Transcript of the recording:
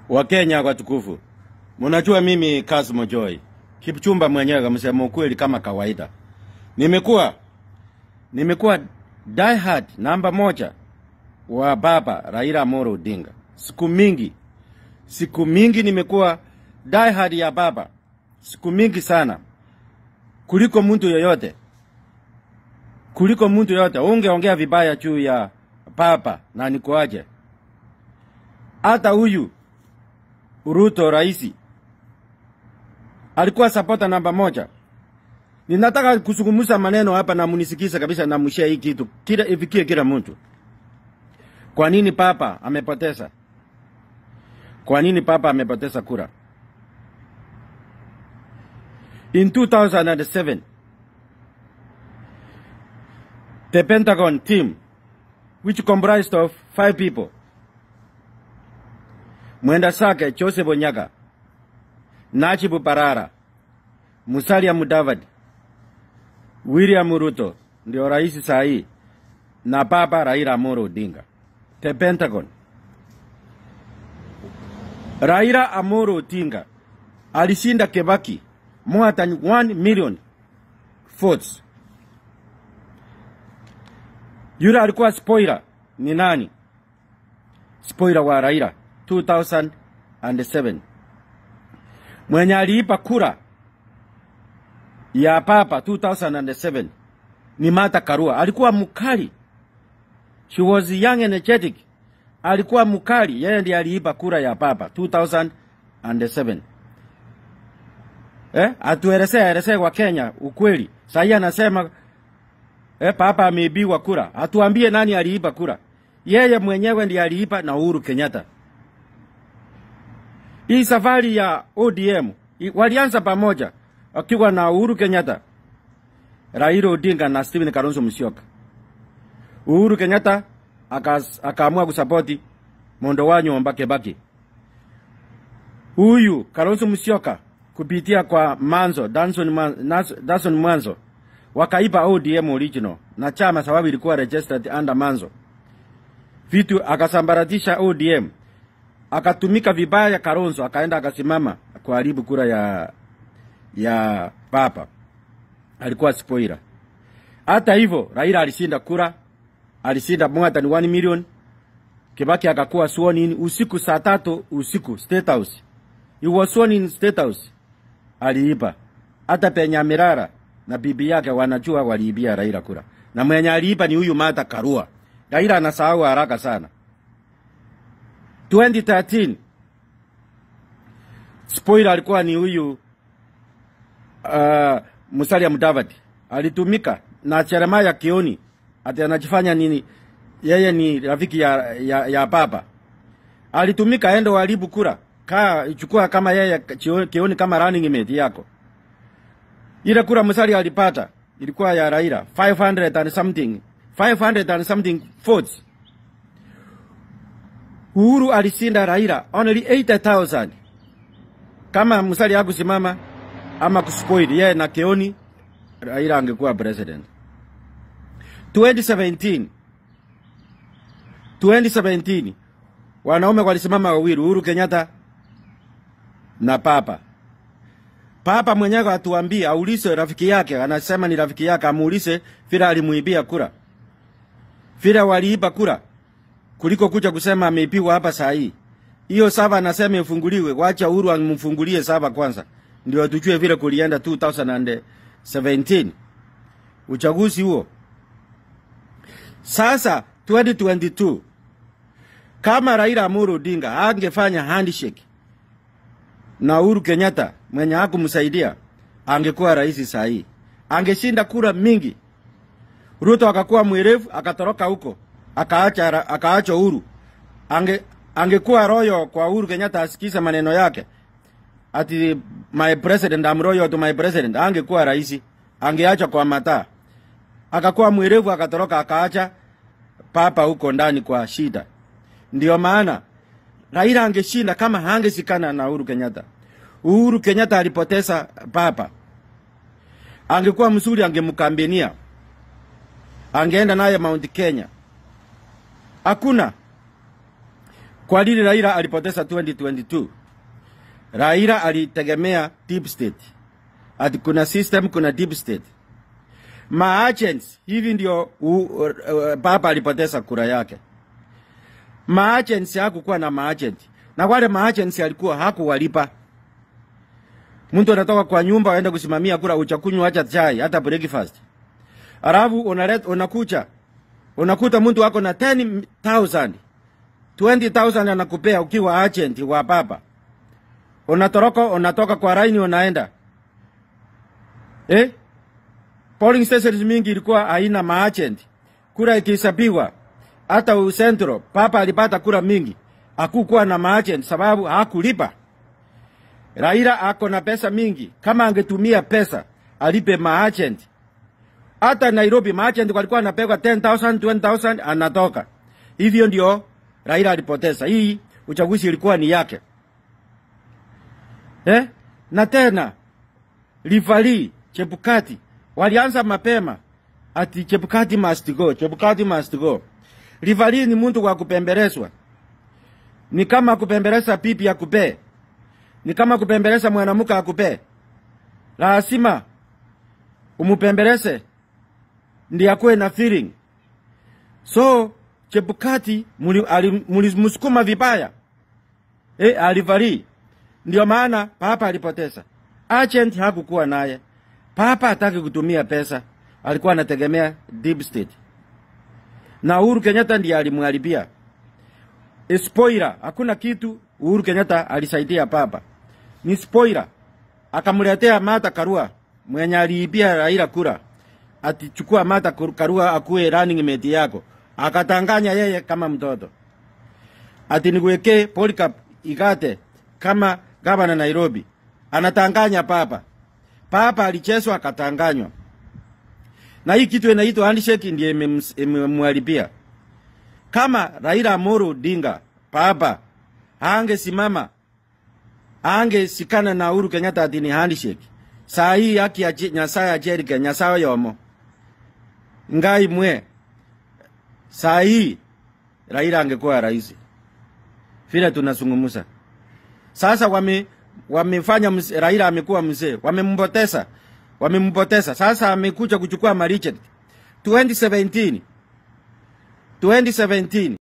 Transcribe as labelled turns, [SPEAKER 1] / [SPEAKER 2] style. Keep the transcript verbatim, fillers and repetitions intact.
[SPEAKER 1] Wa Kenya kwa tukufu. Mnajua mimi Kasmo Joy. Kipchumba mwenyewe kamsema ukweli kama kawaida. Nimekuwa nimekuwa die hard namba moja wa baba Raila Odinga. Siku mingi. Siku mingi nimekuwa die hard ya baba. Siku mingi sana. Kuliko mtu yoyote. Kuliko mtu yoyote. Ungeongea vibaya juu ya baba na nikoaje. Hata huyu Ruto raisi alikuwa supporter namba moja. Ninataka kuzungumza maneno hapa na munisikize kabisa na mshare hii kitu. Kila ifikie kila mtu. Kwa nini papa amepoteza? Kwa nini papa amepoteza kura? In two thousand seven, the Pentagon team, which comprised of five people, Mwenda Sake, Joseph Onyaga, Najibu Parara, Musalia Mudavadi, William Ruto, ndio rais sahi, na baba Raila Odinga. The Pentagon. Raila Odinga alishinda Kibaki more than one million votes. Yule alikuwa spoiler ni nani? Spoiler wa Raila two thousand seven. Mwenye aliipa kura ya papa two thousand seven ni Martha Karua. Alikuwa mkali. She was young and energetic. Alikuwa mkali. Yeye ndiye aliipa kura ya papa two thousand seven. Eh, atuelezea elezea kwa Kenya ukweli. Sasa anasema eh papa ameibiwa kura. Atuambie nani aliipa kura. Yeye mwenyewe ndiye aliipa na Uhuru Kenyatta. Hii safari ya O D M walianza pamoja akiwa na Uhuru Kenyatta, Raila Odinga na Stephen Kalonzo Musyoka. Uhuru Kenyatta akaamua kusapoti mondo wa nyomba Kibaki. Huyu Kalonzo Musyoka kupitia kwa Manzo, Danson Manzo, Danson Manzo wakaipa O D M original na chama sababu ilikuwa registered under Manzo. Vitu akasambaratisha O D M. Akatumika vibaya Kalonzo akaenda akasimama kuharibu kura ya ya papa. Alikuwa spoiler. Hata hivyo Raila alishinda kura, alishinda more than one million. Kibaki akakuwa sworn in usiku saa tatu usiku State House. He was sworn in State House. Aliiba. Hata Penya Mirara na bibi yake wanajua waliibia Raila kura. Na mwenye aliiba ni huyu Martha Karua. Raila anasahau haraka sana. twenty thirteen spoiler alikuwa ni huyu uh, Musalia Mudavadi. Alitumika na Jeremiah Kioni. Ati anajifanya nini? Yeye ni rafiki ya ya, ya baba. Alitumika endo walibu kura. Kaa ichukua kama yeye Kioni kama running mate yako. Ile kura Musalia alipata ilikuwa ya Raila five hundred and something. five hundred and something votes. Uhuru alishinda Raila only eighty thousand. Kama Musalia hakusimama ama kuspoil yeye na Kioni, Raila angekuwa president. twenty seventeen twenty seventeen wanaume walisimama wawili, Uhuru Kenyatta na papa. Papa mwenyewe atuambia aulize rafiki yake, anasema ni rafiki yake, amuulize vile alimuibia kura. Vile waliiba kura kuliko kuja kusema ameibiwa hapa saa hii. Hiyo sava anasema ifunguliwe, wacha Uhuru amfungulie sava kwanza. Ndio tujue vile kulienda two thousand seventeen. Uchaguzi huo. Sasa twenty twenty-two kama Raila Odinga angefanya handshake na Uhuru Kenyatta mwenye hakumsaidia, angekuwa rais saa hii. Angeshinda kura mingi. Ruto akakuwa mwerevu akatoroka huko. Akaacha akaacha Uhuru. Ange angekuwa royo kwa Uhuru Kenyatta asikiza maneno yake. Ati my president, I'm royal to my president. Angekuwa rais. Angeacha kwa mataa. Akakuwa mwerevu akatoroka akaacha papa huko ndani kwa shida. Ndio maana Raila angeshinda kama hangesikana na Uhuru Kenyatta. Uhuru Kenyatta alipoteza papa. Angekuwa mzuri angemkambenia. Angeenda naye Mount Kenya. Hakuna. Kwa nini Raila alipoteza twenty twenty-two? Raila alitegemea deep state. Ati kuna system, kuna deep state. Ma-agents, hivi ndio uh, uh, Baba alipoteza kura yake. Ma-agents hakukuwa na ma-agent. Na wale ma-agents alikuwa hakuwalipa. Mtu anatoka kwa nyumba aende kusimamia kura, uchakunywa acha chai hata breakfast. Alafu unalet unakucha. Unakuta mtu wako na ten thousand. twenty thousand anakupea ukiwa agent wa Baba. Unatoroka unatoka kwa line unaenda. Eh? Polling stations mingi ilikuwa haina ma-agent. Kura ikihesabiwa hata Central Baba alipata kura mingi. Hakukuwa na ma-agent sababu hakulipa. Raila ako na pesa mingi. Kama angetumia pesa alipe ma-agent. Hata Nairobi ma-agent walikuwa wanapeleka ten thousand, twenty thousand anatoka. Hivyo ndio Raila alipoteza. Hii uchaguzi ilikuwa ni yake. Eh? Na tena Rivali, Chebukati walianza mapema ati Chebukati must go, Chebukati must go. Rivali ni mtu wa kupembelezwa. Ni kama kupembeleza pipi ya kupe. Ni kama kupembeleza mwanamke akupe. Lazima umupembeleze ndiye akue na feeling. So Chebukati mulisukuma vibaya. Eh, Rivali. Ndio maana Papa alipoteza. Agent hakukuwa naye. Papa hataki kutumia pesa. Alikuwa anategemea deep state. Na Uhuru Kenyatta ndiye alimharibia. Spoiler, hakuna kitu Uhuru Kenyatta alisaidia Papa. Ni spoiler. Akamletea Martha Karua, mwenye aliibia Raila kura. Atichukua Martha Karua akuwe running mate yako. Akatanganya yeye kama mtoto. Ati niweke Polycarp Igate kama gavana Nairobi. Anatanganya Papa. Papa alichezwa akatanganywa. Na hii kitu inaitwa handshake ndiye imemharibia. Kama Raila Odinga Papa angesimama angesikana na Uhuru Kenyatta ati ni handshake. Saa hii haki ya Nyasaye ajerike Nyasaye yomo. Ngai mwe. Saa hii Raila angekuwa rais. Vile tunazungumza. Sasa wame wamefanya Raila amekuwa mzee. Wamempoteza. Wamempoteza. Sasa amekuja kuchukua marichet. twenty seventeen. twenty seventeen